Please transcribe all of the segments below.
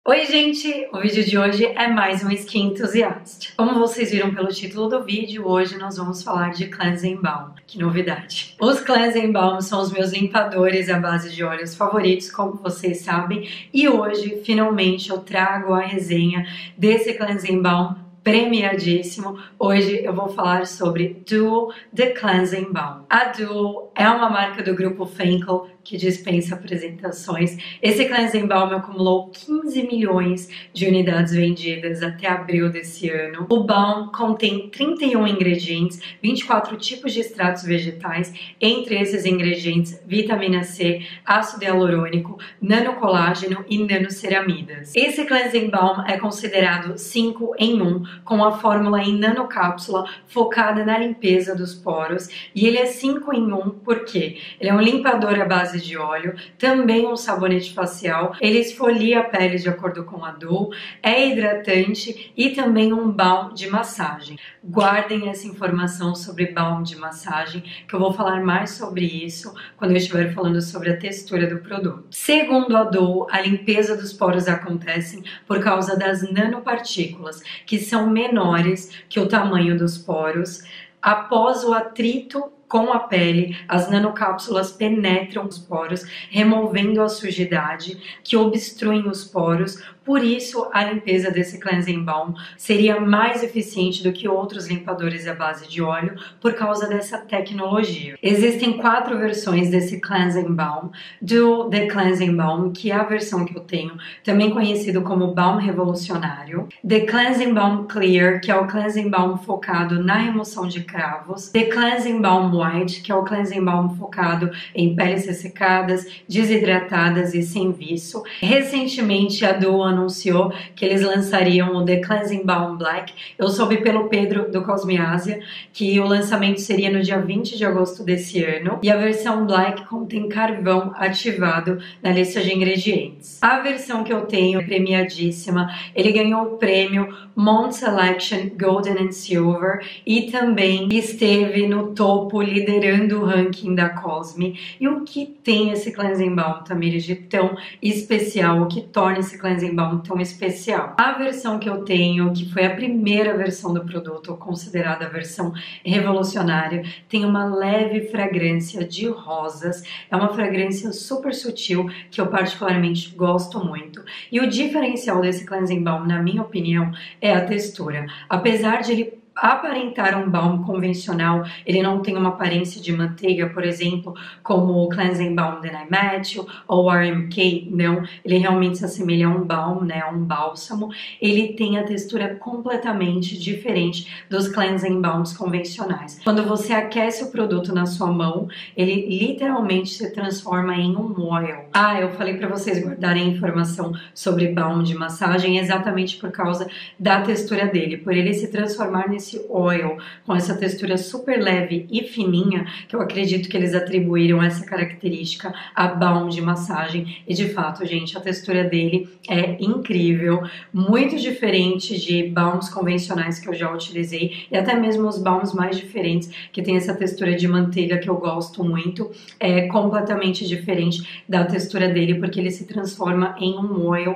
Oi gente, o vídeo de hoje é mais um Skin Enthusiast. Como vocês viram pelo título do vídeo, hoje nós vamos falar de Cleansing Balm. Que novidade! Os Cleansing Balm são os meus limpadores à base de óleos favoritos, como vocês sabem, e hoje finalmente eu trago a resenha desse Cleansing Balm premiadíssimo. Hoje eu vou falar sobre Duo The Cleansing Balm. A Duo é uma marca do grupo Fancl que dispensa apresentações. Esse Cleansing Balm acumulou 15 milhões de unidades vendidas até abril desse ano. O balm contém 31 ingredientes, 24 tipos de extratos vegetais, entre esses ingredientes vitamina C, ácido hialurônico, nanocolágeno e nanoceramidas. Esse Cleansing Balm é considerado 5 em 1, com a fórmula em nanocápsula focada na limpeza dos poros, e ele é 5 em 1 porque ele é um limpador à base de óleo, também um sabonete facial, ele esfolia a pele de acordo com a Duo, é hidratante e também um balm de massagem. Guardem essa informação sobre balm de massagem, que eu vou falar mais sobre isso quando eu estiver falando sobre a textura do produto. Segundo a Duo, a limpeza dos poros acontece por causa das nanopartículas, que são menores que o tamanho dos poros. Após o atrito com a pele, as nanocápsulas penetram os poros, removendo a sujidade que obstruem os poros. Por isso, a limpeza desse Cleansing Balm seria mais eficiente do que outros limpadores à base de óleo por causa dessa tecnologia. Existem 4 versões desse Cleansing Balm. Duo The Cleansing Balm, que é a versão que eu tenho, também conhecido como Balm Revolucionário. The Cleansing Balm Clear, que é o Cleansing Balm focado na remoção de cravos. The Cleansing Balm White, que é o Cleansing Balm focado em peles ressecadas, desidratadas e sem viço. Recentemente, a Duo anunciou que eles lançariam o The Cleansing Balm Black. Eu soube pelo Pedro do Cosmeásia que o lançamento seria no dia 20 de agosto desse ano, e a versão Black contém carvão ativado na lista de ingredientes. A versão que eu tenho é premiadíssima, ele ganhou o prêmio Mont Selection Golden and Silver e também esteve no topo liderando o ranking da Cosme. E o que tem esse Cleansing Balm, Tamires, de tão especial? O que torna esse Cleansing Balm tão especial? A versão que eu tenho, que foi a primeira versão do produto, considerada a versão revolucionária, tem uma leve fragrância de rosas. É uma fragrância super sutil que eu particularmente gosto muito. E o diferencial desse Cleansing Balm, na minha opinião, é a textura. Apesar de ele aparentar um balm convencional, ele não tem uma aparência de manteiga, por exemplo, como o Cleansing Balm Then I Met You ou o RMK, não, ele realmente se assemelha a um balm, né, a um bálsamo. Ele tem a textura completamente diferente dos Cleansing Balms convencionais. Quando você aquece o produto na sua mão, ele literalmente se transforma em um oil. Eu falei para vocês guardarem informação sobre balm de massagem exatamente por causa da textura dele, por ele se transformar nesse oil, com essa textura super leve e fininha, que eu acredito que eles atribuíram essa característica a balm de massagem. E de fato, gente, a textura dele é incrível, muito diferente de balms convencionais que eu já utilizei, e até mesmo os balms mais diferentes, que tem essa textura de manteiga que eu gosto muito, é completamente diferente da textura dele, porque ele se transforma em um oil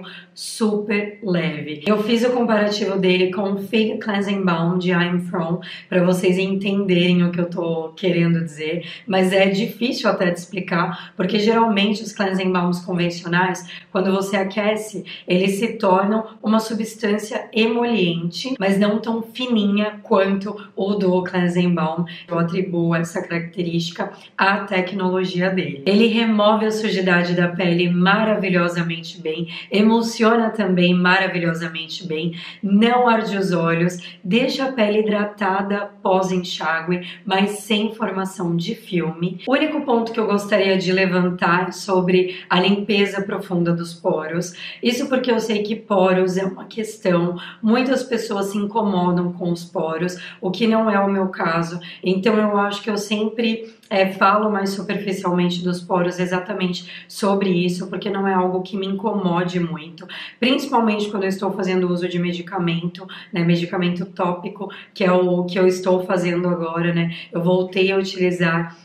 super leve. Eu fiz o comparativo dele com o Fig Cleansing Balm de I'm From, para vocês entenderem o que eu tô querendo dizer, mas é difícil até de explicar, porque geralmente os Cleansing Balms convencionais, quando você aquece, eles se tornam uma substância emoliente, mas não tão fininha quanto o do Cleansing Balm. Eu atribuo essa característica à tecnologia dele. Ele remove a sujidade da pele maravilhosamente bem, emulsiona também maravilhosamente bem, não arde os olhos, deixa a pele hidratada pós-enxágue, mas sem formação de filme. O único ponto que eu gostaria de levantar sobre a limpeza profunda dos poros, isso porque eu sei que poros é uma questão, muitas pessoas se incomodam com os poros, o que não é o meu caso, então eu acho que eu sempre falo mais superficialmente dos poros exatamente sobre isso, porque não é algo que me incomode muito, principalmente quando eu estou fazendo uso de medicamento, né, medicamento tópico, que é o que eu estou fazendo agora, né, eu voltei a utilizar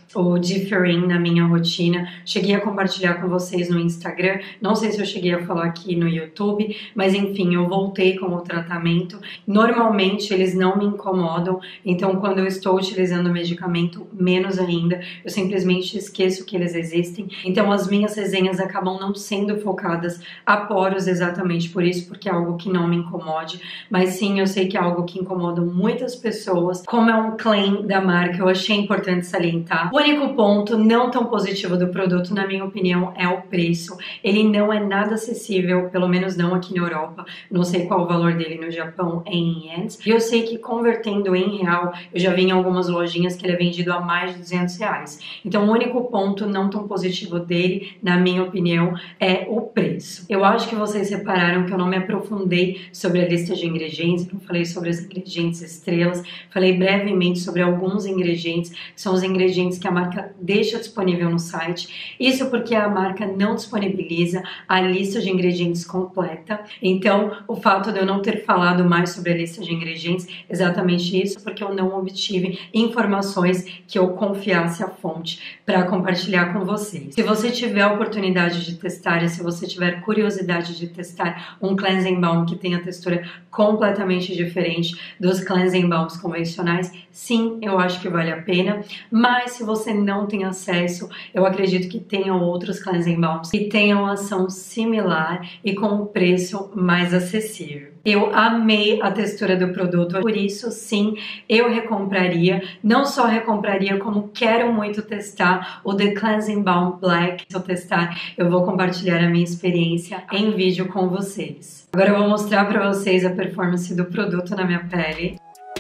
o Differin na minha rotina. Cheguei a compartilhar com vocês no Instagram, não sei se eu cheguei a falar aqui no YouTube, mas enfim, eu voltei com o tratamento. Normalmente eles não me incomodam, então quando eu estou utilizando o medicamento, menos ainda, eu simplesmente esqueço que eles existem. Então as minhas resenhas acabam não sendo focadas a poros exatamente por isso, porque é algo que não me incomode, mas sim, eu sei que é algo que incomoda muitas pessoas. Como é um claim da marca, eu achei importante salientar. O único ponto não tão positivo do produto, na minha opinião, é o preço. Ele não é nada acessível, pelo menos não aqui na Europa. Não sei qual o valor dele no Japão em ienes. E eu sei que convertendo em real, eu já vi em algumas lojinhas que ele é vendido a mais de R$200. Então o único ponto não tão positivo dele, na minha opinião, é o preço. Eu acho que vocês repararam que eu não me aprofundei sobre a lista de ingredientes, não falei sobre os ingredientes estrelas, falei brevemente sobre alguns ingredientes, que são os ingredientes que a marca deixa disponível no site. Isso porque a marca não disponibiliza a lista de ingredientes completa. Então, o fato de eu não ter falado mais sobre a lista de ingredientes, exatamente isso, porque eu não obtive informações que eu confiasse a fonte para compartilhar com vocês. Se você tiver a oportunidade de testar e se você tiver curiosidade de testar um cleansing balm que tenha textura completamente diferente dos cleansing balms convencionais, sim, eu acho que vale a pena. Mas se você não tem acesso, eu acredito que tenham outros cleansing balms que tenham ação similar e com um preço mais acessível. Eu amei a textura do produto, por isso sim, eu recompraria. Não só recompraria, como quero muito testar o The Cleansing Balm Black. Se eu testar, eu vou compartilhar a minha experiência em vídeo com vocês. Agora eu vou mostrar para vocês a performance do produto na minha pele.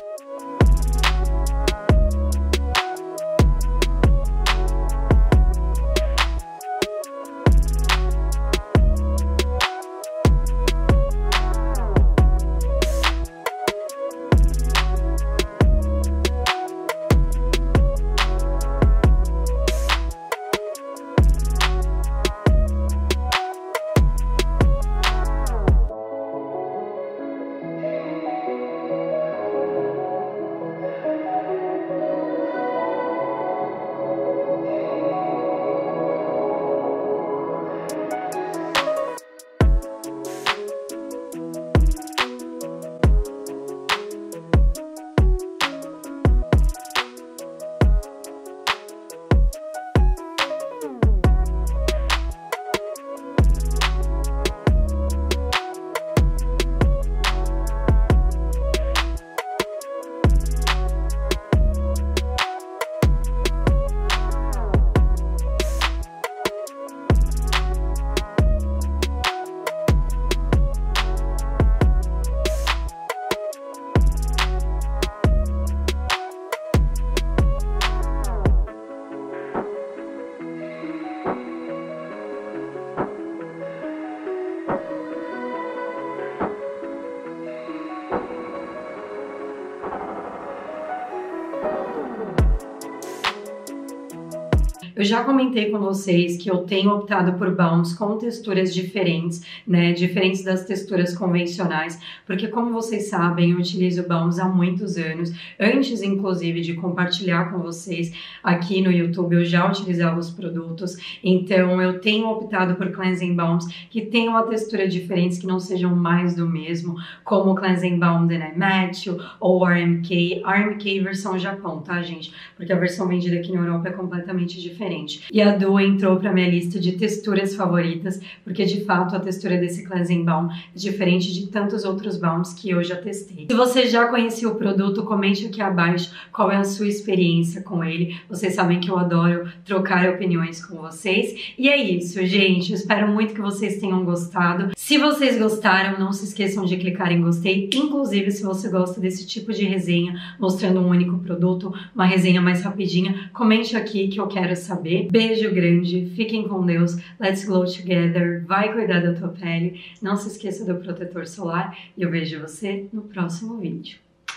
Eu já comentei com vocês que eu tenho optado por balms com texturas diferentes, né? Diferentes das texturas convencionais, porque como vocês sabem, eu utilizo balms há muitos anos. Antes, inclusive, de compartilhar com vocês aqui no YouTube, eu já utilizava os produtos. Então, eu tenho optado por cleansing balms que tenham uma textura diferente, que não sejam mais do mesmo, como o cleansing balm da Matthew ou RMK. RMK versão Japão, tá, gente? Porque a versão vendida aqui na Europa é completamente diferente. E a Duo entrou para minha lista de texturas favoritas, porque de fato a textura desse cleansing balm é diferente de tantos outros balms que eu já testei. Se você já conhecia o produto, comente aqui abaixo qual é a sua experiência com ele. Vocês sabem que eu adoro trocar opiniões com vocês. E é isso, gente. Eu espero muito que vocês tenham gostado. Se vocês gostaram, não se esqueçam de clicar em gostei. Inclusive, se você gosta desse tipo de resenha, mostrando um único produto, uma resenha mais rapidinha, comente aqui que eu quero saber. Beijo grande, fiquem com Deus, let's glow together, vai cuidar da tua pele, não se esqueça do protetor solar e eu vejo você no próximo vídeo.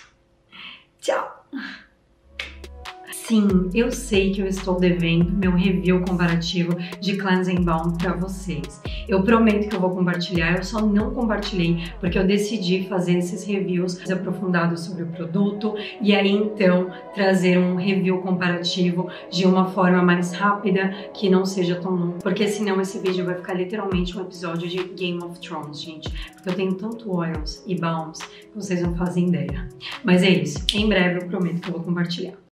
Tchau! Sim, eu sei que eu estou devendo meu review comparativo de Cleansing Balm para vocês. Eu prometo que eu vou compartilhar, eu só não compartilhei porque eu decidi fazer esses reviews aprofundados sobre o produto e aí então trazer um review comparativo de uma forma mais rápida, que não seja tão longo, porque senão esse vídeo vai ficar literalmente um episódio de Game of Thrones, gente, porque eu tenho tanto oils e balms que vocês não fazem ideia. Mas é isso, em breve eu prometo que eu vou compartilhar.